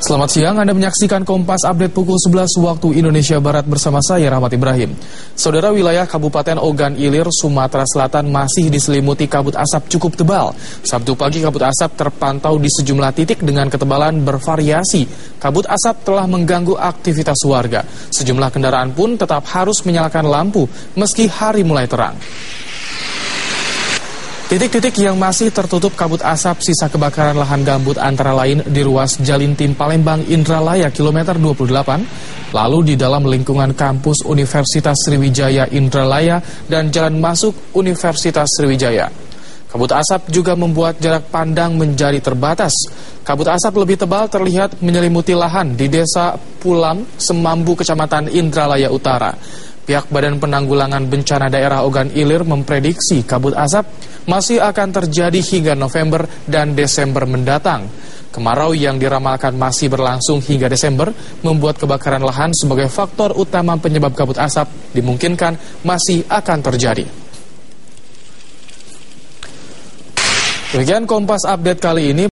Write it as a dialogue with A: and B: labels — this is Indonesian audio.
A: Selamat siang, Anda menyaksikan Kompas Update pukul 11 waktu Indonesia Barat bersama saya, Rahmat Ibrahim. Saudara, wilayah Kabupaten Ogan Ilir, Sumatera Selatan masih diselimuti kabut asap cukup tebal. Sabtu pagi kabut asap terpantau di sejumlah titik dengan ketebalan bervariasi. Kabut asap telah mengganggu aktivitas warga. Sejumlah kendaraan pun tetap harus menyalakan lampu meski hari mulai terang. Titik-titik yang masih tertutup kabut asap sisa kebakaran lahan gambut antara lain di ruas Jalintim Palembang Indralaya kilometer 28, lalu di dalam lingkungan kampus Universitas Sriwijaya Indralaya dan jalan masuk Universitas Sriwijaya. Kabut asap juga membuat jarak pandang menjadi terbatas. Kabut asap lebih tebal terlihat menyelimuti lahan di Desa Pulam, Semambu, Kecamatan Indralaya Utara. Pihak Badan Penanggulangan Bencana Daerah Ogan Ilir memprediksi kabut asap masih akan terjadi hingga November dan Desember mendatang. Kemarau yang diramalkan masih berlangsung hingga Desember membuat kebakaran lahan sebagai faktor utama penyebab kabut asap dimungkinkan masih akan terjadi. Demikian Kompas Update kali ini.